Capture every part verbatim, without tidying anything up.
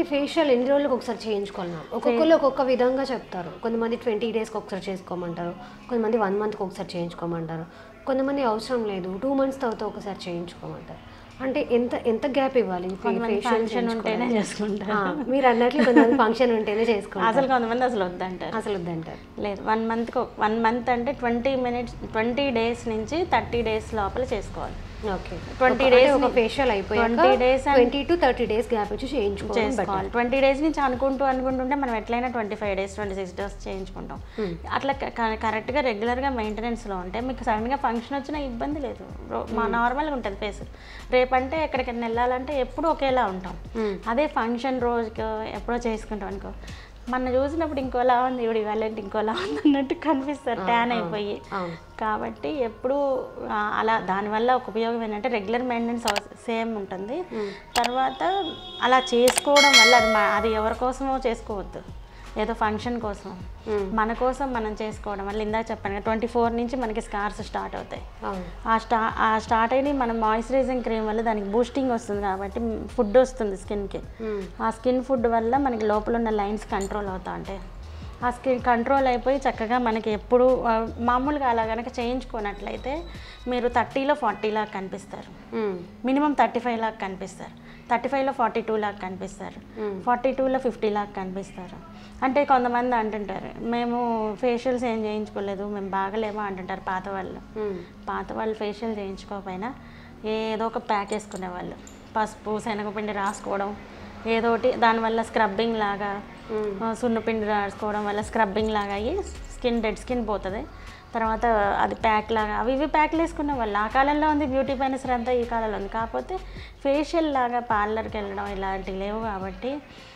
Facial ఎన్ని రోజులకు ఒకసారి చేయించుకోవాలన్నా? ఒక్కొక్కరు ఒక్కొక్క విధంగా చెప్తారు. కొంతమంది ట్వంటీ డేస్కి ఒకసారి చేసుకోమంటారు, కొంతమంది వన్ మంత్కి ఒకసారి చేయించుకోమంటారు, కొంతమంది అవసరం లేదు టూ మంత్స్ తర్వాత ఒకసారి చేయించుకోమంటారు. అంటే ఎంత ఎంత గ్యాప్ ఇవ్వాలి? ఫంక్షన్ ఉంటేనే చేసుకుంటారు మీరు అన్నట్లు, కొంతమంది ఫంక్షన్ ఉంటేనే చేసుకుంటారు, అసలు కొంతమంది అసలు వద్దంటారు. అసలు వద్దంటారు. లేదు, వన్ మంత్కి వన్ మంత్ అంటే ట్వంటీ మినిట్స్ ట్వంటీ డేస్ నుంచి థర్టీ డేస్ లోపల చేసుకోవాలి. ఓకే, ట్వంటీ డేస్ ఒక ఫేషియల్ అయిపోయి twenty days twenty to thirty days gap వచ్చి చేయించుకోవాలి. ట్వంటీ డేస్ నుంచి అనుకుంటూ అనుకుంటుంటే మనం ఎట్లయినా twenty five days twenty six days చేయించుకుంటాం. అట్లా కరెక్ట్గా రెగ్యులర్గా మెయింటెనెన్స్లో ఉంటే మీకు సడన్గా ఫంక్షన్ వచ్చినా ఇబ్బంది లేదు. మా నార్మల్గా ఉంటుంది ఫేస్. రేపంటే ఎక్కడికైనా వెళ్ళాలంటే ఎప్పుడు ఒకేలా ఉంటాం. అదే ఫంక్షన్ రోజుకి ఎప్పుడో చేసుకుంటాం అనుకో, మన చూసినప్పుడు ఇంకోలా ఉంది, ఇప్పుడు ఇవాళ ఇంకోలా ఉంది అన్నట్టు కనిపిస్తారు ట్యాన్ అయిపోయి. కాబట్టి ఎప్పుడు అలా దానివల్ల ఒక ఉపయోగం ఏంటంటే రెగ్యులర్ మెయింటెనెన్స్ సేమ్ ఉంటుంది. తర్వాత అలా చేసుకోవడం వల్ల అది అది ఎవరి కోసమో చేసుకోవద్దు, ఏదో ఫంక్షన్ కోసం మన కోసం మనం చేసుకోవడం వల్ల ఇందాక చెప్పాను కదా ట్వంటీ ఫోర్ నుంచి మనకి స్కార్స్ స్టార్ట్ అవుతాయి. ఆ స్టా ఆ స్టార్ట్ అయిన మనం మాయిశ్చరైజింగ్ క్రీమ్ వల్ల దానికి బూస్టింగ్ వస్తుంది కాబట్టి ఫుడ్ వస్తుంది స్కిన్కి. ఆ స్కిన్ ఫుడ్ వల్ల మనకి లోపల ఉన్న లైన్స్ కంట్రోల్ అవుతా ఉంటాయి. ఆ స్కిన్ కంట్రోల్ అయిపోయి చక్కగా మనకి ఎప్పుడు మామూలుగా అలా కనుక చేయించుకున్నట్లయితే మీరు థర్టీలో ఫార్టీ లాగా కనిపిస్తారు, మినిమం థర్టీ ఫైవ్ లాగా కనిపిస్తారు, థర్టీ ఫైవ్లో ఫార్టీ టూ లాగా కనిపిస్తారు, ఫార్టీ టూలో ఫిఫ్టీ లాగా కనిపిస్తారు. అంటే కొంతమంది అంటుంటారు మేము ఫేషియల్స్ ఏం చేయించుకోలేదు, మేము బాగలేమో అంటుంటారు పాత వాళ్ళు. పాత వాళ్ళు ఫేషియల్ చేయించుకోకపోయినా ఏదో ఒక ప్యాక్ వేసుకునేవాళ్ళు, పసుపు శనగపిండి రాసుకోవడం ఏదోటి, దానివల్ల స్క్రబ్బింగ్ లాగా సున్నపిండి రాసుకోవడం వల్ల స్క్రబ్బింగ్ లాగా అయ్యి స్కిన్ డెడ్ స్కిన్ పోతుంది. తర్వాత అది ప్యాక్ లాగా అవి ఇవి ప్యాక్లు వేసుకునే వాళ్ళు. ఆ కాలంలో ఉంది బ్యూటీ పైన శ్రద్ధ, ఈ కాలంలో ఉంది. కాకపోతే ఫేషియల్ లాగా పార్లర్కి వెళ్ళడం ఇలాంటివి లేవు కాబట్టి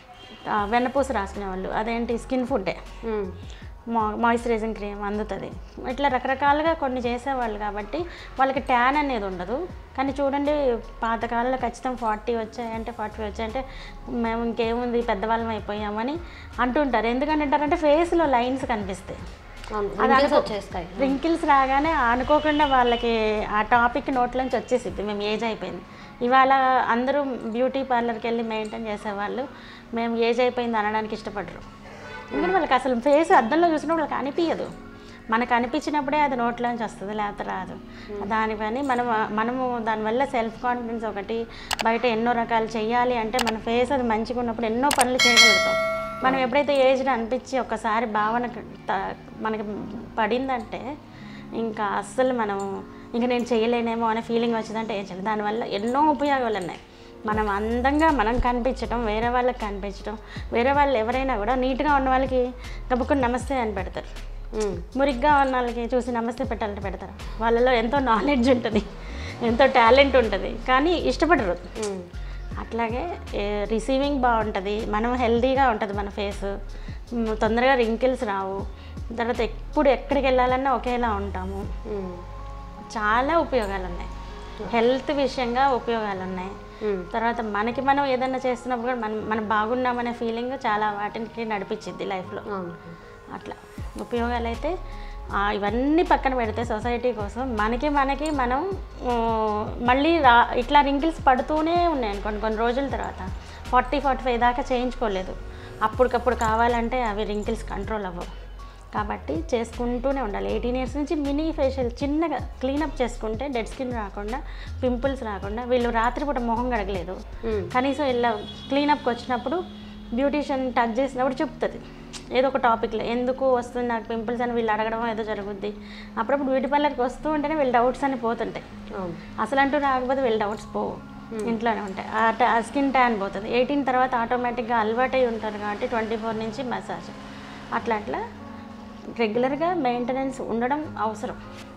వెన్నపూస రాసుకునేవాళ్ళు, అదేంటి స్కిన్ ఫుడ్డే, మా మాయిశ్చరైజింగ్ క్రీమ్ అందుతుంది. ఇట్లా రకరకాలుగా కొన్ని చేసేవాళ్ళు కాబట్టి వాళ్ళకి ట్యాన్ అనేది ఉండదు. కానీ చూడండి పాతకాలంలో ఖచ్చితంగా ఫార్టీ వచ్చాయంటే ఫార్టీ ఫైవ్ వచ్చాయంటే మేము ఇంకేముంది పెద్దవాళ్ళం అయిపోయామని అంటుంటారు. ఎందుకంటే అంటారంటే ఫేస్లో లైన్స్ కనిపిస్తాయి, వచ్చేస్తాయి. రింకిల్స్ రాగానే అనుకోకుండా వాళ్ళకి ఆ టాపిక్ నోట్లోంచి వచ్చేసిద్ది మేము ఏజ్ అయిపోయింది. ఇవాళ అందరూ బ్యూటీ పార్లర్కి వెళ్ళి మెయింటైన్ చేసేవాళ్ళు మేము ఏజ్ అయిపోయింది అనడానికి ఇష్టపడరు. ఎందుకంటే వాళ్ళకి అసలు ఫేస్ అద్దంలో చూసినప్పుడు వాళ్ళకి అనిపించదు, మనకు అనిపించినప్పుడే అది నోట్లోంచి వస్తుంది, లేకపోతే రాదు. దాని పని మనం మనము దానివల్ల సెల్ఫ్ కాన్ఫిడెన్స్ ఒకటి, బయట ఎన్నో రకాలు చెయ్యాలి అంటే మన ఫేస్ అది మంచిగా ఉన్నప్పుడు ఎన్నో పనులు చేయగలుగుతాం. మనం ఎప్పుడైతే ఏజ్ని అనిపించి ఒకసారి భావన మనకి పడిందంటే ఇంకా అస్సలు మనం ఇంకా నేను చేయలేనేమో అనే ఫీలింగ్ వచ్చిందంటే ఏం చేయాలి. దానివల్ల ఎన్నో ఉపయోగాలు ఉన్నాయి. మనం అందంగా మనం కనిపించడం, వేరే వాళ్ళకి కనిపించడం, వేరే వాళ్ళు ఎవరైనా కూడా నీట్గా ఉన్న వాళ్ళకి గబుక్కుని నమస్తే అని పెడతారు, మురిగ్గా ఉన్న వాళ్ళకి చూసి నమస్తే పెట్టాలంటే పెడతారు. వాళ్ళలో ఎంతో నాలెడ్జ్ ఉంటుంది, ఎంతో టాలెంట్ ఉంటుంది, కానీ ఇష్టపడరు. అట్లాగే రిసీవింగ్ బాగుంటుంది, మనం హెల్తీగా ఉంటుంది మన ఫేస్, తొందరగా రింకిల్స్ రావు, తర్వాత ఎప్పుడు ఎక్కడికి వెళ్ళాలన్నా ఒకేలా ఉంటాము. చాలా ఉపయోగాలు ఉన్నాయి, హెల్త్ విషయంగా ఉపయోగాలు ఉన్నాయి. తర్వాత మనకి మనం ఏదన్నా చేస్తున్నప్పుడు కూడా మనం మనం బాగున్నామనే ఫీలింగ్ చాలా వాటికి నడిపించింది లైఫ్లో. అట్లా ఉపయోగాలు అయితే ఇవన్నీ పక్కన పెడితే సొసైటీ కోసం మనకి మనకి మనం మళ్ళీ రా ఇట్లా రింకిల్స్ పడుతూనే ఉన్నాయి కొన్ని కొన్ని రోజుల తర్వాత. ఫార్టీ ఫార్టీ ఫైవ్ దాకా చేయించుకోలేదు, అప్పటికప్పుడు కావాలంటే అవి రింకిల్స్ కంట్రోల్ అవ్వవు. కాబట్టి చేసుకుంటూనే ఉండాలి. ఎయిటీన్ ఇయర్స్ నుంచి మినీ ఫేషియల్ చిన్నగా క్లీనప్ చేసుకుంటే డెడ్ స్కిన్ రాకుండా, పింపుల్స్ రాకుండా. వీళ్ళు రాత్రిపూట మొహం గడగలేదు, కనీసం ఇలా క్లీనప్కి వచ్చినప్పుడు బ్యూటీషియన్ టచ్ చేసినప్పుడు చెప్తుంది ఏదో ఒక టాపిక్లో ఎందుకు వస్తుంది నాకు పింపుల్స్ అని వీళ్ళు అడగడం ఏదో జరుగుద్ది. అప్పుడప్పుడు బ్యూటీ పార్లర్కి వస్తూ ఉంటేనే వీళ్ళ డౌట్స్ అని పోతుంటాయి. అసలు అంటూ రాకపోతే వీళ్ళ డౌట్స్ పోవు, ఇంట్లోనే ఉంటాయి. ఆ స్కిన్ ట్యాన్ పోతుంది. ఎయిటీన్ తర్వాత ఆటోమేటిక్గా అలవాటు అయి ఉంటారు కాబట్టి ట్వంటీ ఫోర్ నుంచి మసాజ్ అట్లా అట్లా రెగ్యులర్గా మెయింటెనెన్స్ ఉండడం అవసరం.